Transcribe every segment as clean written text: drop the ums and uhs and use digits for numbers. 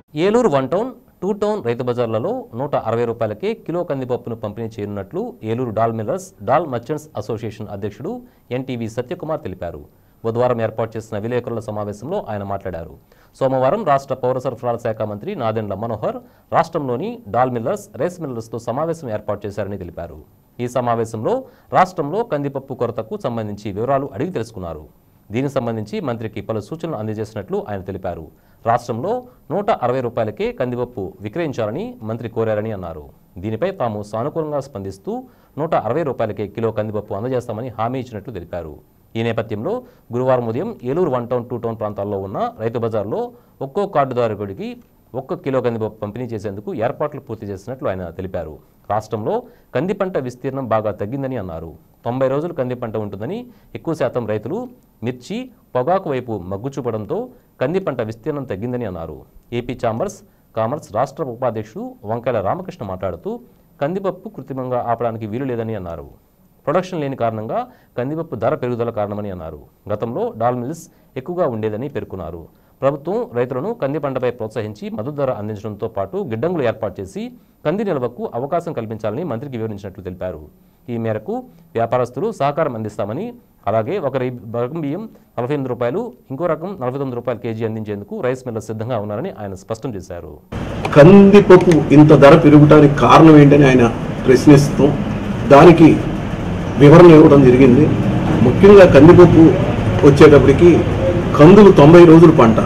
Eluru 1 town 2 town రైతు బజార్లలో 160 రూపాయలకే కిలో కందిపప్పును పంపిణీ చేయనున్నట్లు Eluru dal millers dal merchants association అధ్యక్షుడు ఎన్టీవీ సత్యకుమార్ తెలిపారు. బుధవారం ఏర్పాటు చేసిన విలేకరుల సమావేశంలో ఆయన మాట్లాడారు. సోమవారం రాష్ట్ర పౌర సరఫరాల శాఖ మంత్రి నాదెండ్ల మనోహర్ రాష్ట్రంలోని డాల్ మిల్లర్స్, రైస్ మిల్లర్స్తో సమావేశం ఏర్పాటు చేశారని తెలిపారు. ఈ సమావేశంలో రాష్ట్రంలో కందిపప్పు కొరతకు సంబంధించి వివరాలు అడిగి తెలుసుకున్నారు. దీనికి సంబంధించి మంత్రికి పలు సూచనలు అందజేసినట్లు ఆయన తెలిపారు. రాష్ట్రంలో 160 రూపాయలకే కందిపప్పు విక్రయించాలని మంత్రి కోరారని అన్నారు. దీనిపై తాము సానుకూలంగా స్పందిస్తూ 160 రూపాయలకే కిలో కందిపప్పు అందజేస్తామని హామీ ఇచ్చినట్లు తెలిపారు. ఈ నేపథ్యంలో గురువారం ఉదయం ఏలూరు 1 టౌన్ 2 టౌన్ ప్రాంతాల్లో ఉన్న రైతు బజార్లో ఒక్కో కార్డుదారుడికి 1 కిలో కందిపప్పు పంపిణీ చేసేందుకు ఏర్పాట్లు పూర్తి చేసినట్లు ఆయన తెలిపారు. రాష్ట్రంలో కంది పంట విస్తీర్ణం బాగా తగ్గిందని అన్నారు. 90 రోజులు కంది పంట ఉంటుందని ఎక్కువ శాతం రైతులు మిర్చి, పొగాకు వైపు మగ్గు చూపడంతో కంది పంట విస్తీర్ణం తగ్గిందని అన్నారు. ఏపీ ఛాంబర్స్ కామర్స్ రాష్ట్ర ఉపాధ్యక్షుడు వంకాయల రామకృష్ణ మాట్లాడుతూ కందిపప్పు కృత్రిమంగా ఆపడానికి వీలు లేదని అన్నారు. ప్రొడక్షన్ లేని కారణంగా కందిపప్పు ధర పెరుగుదల కారణమని అన్నారు. గతంలో డాల్ మిల్స్ ఎక్కువగా ఉండేదని పేర్కొన్నారు. ప్రభుత్వం రైతులను కంది పంటపై ప్రోత్సహించి మద్దతు ధర అందించడంతో పాటు గిడ్డంగులు ఏర్పాటు చేసి కంది నిల్వకు అవకాశం కల్పించాలని మంత్రికి వివరించినట్లు తెలిపారు. ఈ మేరకు వ్యాపారస్తులు సహకారం అందిస్తామని, అలాగే ఒక రకం బియ్యం 48 రూపాయలు, ఇంకో రకం 49 రూపాయలు కేజీ అందించేందుకు రైస్ మిల్లర్ సిద్ధంగా ఉన్నారని ఆయన స్పష్టం చేశారు. కందిపప్పు ఇంత ధర పెరుగుటానికి కారణం ఏంటని ఆయన ప్రశ్నిస్తూ దానికి వివరణ ఇవ్వడం జరిగింది. ముఖ్యంగా కందిపప్పు వచ్చేటప్పటికి కందులు 90 రోజుల పంట,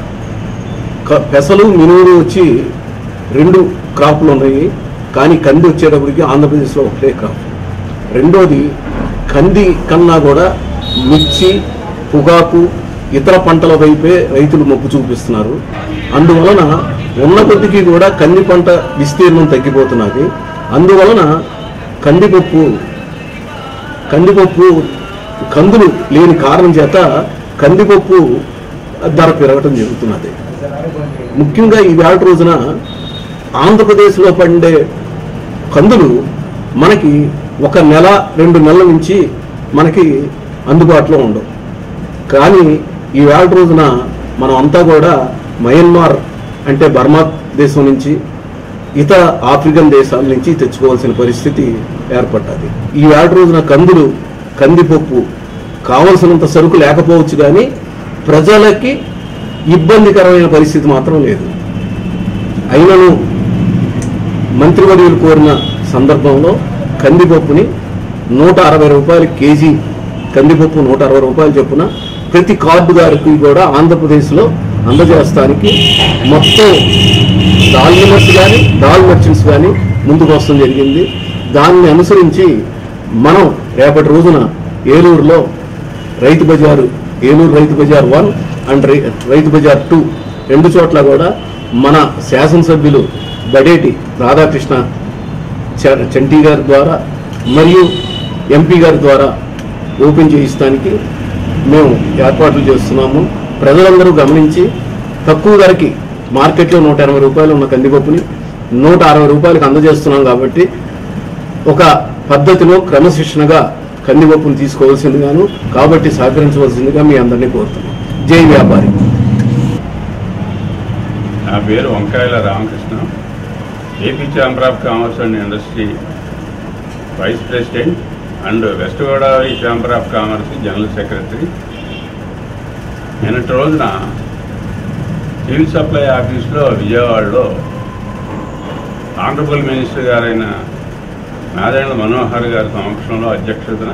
పెసలు మినువులు వచ్చి 2 క్రాప్లు ఉన్నాయి. కానీ కంది వచ్చేటప్పటికి ఆంధ్రప్రదేశ్లో ఒకటే క్రాప్. రెండోది కంది కన్నా కూడా మిర్చి, పొగాకు, ఇతర పంటల వైపే రైతులు మొగ్గు చూపిస్తున్నారు. అందువలన ఉన్న కొద్దికి కూడా కంది పంట విస్తీర్ణం తగ్గిపోతున్నది. అందువలన కందులు లేని కారణం చేత కందిపప్పు ధర పెరగటం జరుగుతున్నది. ముఖ్యంగా ఈ వేళ రోజున ఆంధ్రప్రదేశ్లో పండే కందులు మనకి 1 నెల 2 నెలల నుంచి మనకి అందుబాటులో ఉండవు. కానీ ఈ వేళ రోజున మనం అంతా కూడా మయన్మార్ అంటే బర్మా దేశం నుంచి, ఇతర ఆఫ్రికన్ దేశాల నుంచి తెచ్చుకోవాల్సిన పరిస్థితి ఏర్పడ్డది. ఈ వేళ రోజున కందిపప్పు కావలసినంత సరుకు లేకపోవచ్చు, కానీ ప్రజలకి ఇబ్బందికరమైన పరిస్థితి మాత్రం లేదు. అయినను మంత్రివర్యులు కోరిన సందర్భంలో కందిపప్పుని 160 రూపాయలు కేజీ కందిపప్పు 160 రూపాయలు చొప్పున ప్రతి కార్డుదారికి కూడా ఆంధ్రప్రదేశ్లో అందజేస్తానికి మొత్తం డాల్ మిల్లర్స్ కానీ డాల్ మర్చెంట్స్ కానీ ముందుకు వస్తడం జరిగింది. దాన్ని అనుసరించి మనం రేపటి రోజున ఏలూరులో ఏలూరు రైతు బజార్ 1 అండ్ రైతు బజార్ 2 2 చోట్ల కూడా మన శాసనసభ్యులు బడేటి రాధాకృష్ణ చంటి గారి ద్వారా మరియు ఎంపీ గారి ద్వారా ఓపెన్ చేయిస్తానికి మేము ఏర్పాట్లు చేస్తున్నాము. ప్రజలందరూ గమనించి తక్కువ ధరకి మార్కెట్లో 180 రూపాయలు ఉన్న కందిపప్పుని 160 రూపాయలకు అందజేస్తున్నాం. కాబట్టి ఒక పద్ధతిలో క్రమశిక్షణగా కందిపప్పును తీసుకోవాల్సిందిగాను కాబట్టి సహకరించవలసిందిగా మీ అందరినీ కోరుతున్నాం. జై వ్యాపారి. నా పేరు Vankayala Ramakrishna, AP chamber of commerce and industry vice president and west Godavari chamber of commerce general secretary. నిన్నటి రోజున సివిల్ సప్లై ఆఫీస్లో విజయవాడలో ఆనరబుల్ మినిస్టర్ గారైన నాదెండ్ల మనోహర్ గారి సమక్షంలో అధ్యక్షతన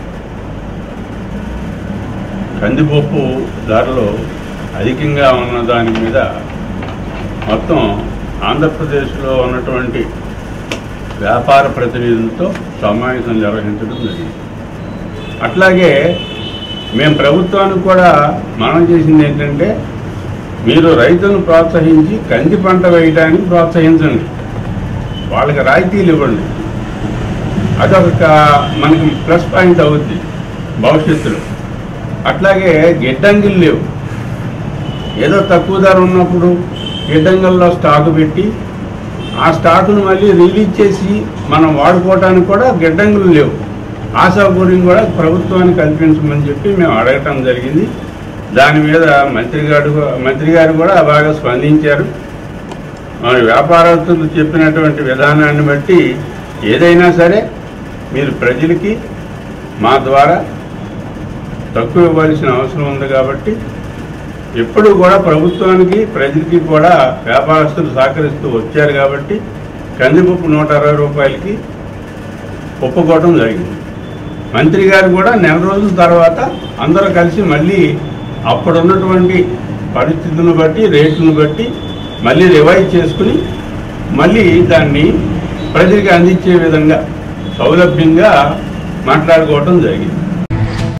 కందిపప్పు ధరలు అధికంగా ఉన్న దాని మీద మొత్తం ఆంధ్రప్రదేశ్లో ఉన్నటువంటి వ్యాపార ప్రతినిధులతో సమావేశం నిర్వహించడం జరిగింది. అట్లాగే మేము ప్రభుత్వానికి కూడా మనం చేసింది ఏంటంటే, మీరు రైతులను ప్రోత్సహించి కంది పంట వేయడానికి ప్రోత్సహించండి, వాళ్ళకి రాయితీలు ఇవ్వండి. అదొక మనకి ప్లస్ పాయింట్ అవుద్ది భవిష్యత్తులో. అట్లాగే గిడ్డంగులు లేవు. ఏదో తక్కువ ధర ఉన్నప్పుడు గిడ్డంగుల్లో స్టాకు పెట్టి ఆ స్టాకును మళ్ళీ రిలీజ్ చేసి మనం వాడుకోవడానికి కూడా గిడ్డంగులు లేవు. ఆశాపూర్యం కూడా ప్రభుత్వాన్ని కల్పించమని చెప్పి మేము అడగటం జరిగింది. దాని మీద మంత్రి గారు కూడా బాగా స్పందించారు. మరి వ్యాపారస్తులు చెప్పినటువంటి విధానాన్ని బట్టి ఏదైనా సరే మీరు ప్రజలకి మా ద్వారా తక్కువ ఇవ్వాల్సిన అవసరం ఉంది కాబట్టి ఎప్పుడు కూడా ప్రభుత్వానికి ప్రజలకి కూడా వ్యాపారస్తులు సహకరిస్తూ వచ్చారు కాబట్టి కందిపప్పు 160 రూపాయలకి ఒప్పుకోవడం జరిగింది. మంత్రి గారు కూడా నెల రోజుల తర్వాత అందరూ కలిసి మళ్ళీ అప్పుడున్నటువంటి పరిస్థితులను బట్టి రేట్లను బట్టి మళ్ళీ రివైజ్ చేసుకుని మళ్ళీ దాన్ని ప్రజలకు అందించే విధంగా సౌలభ్యంగా మాట్లాడుకోవటం జరిగింది.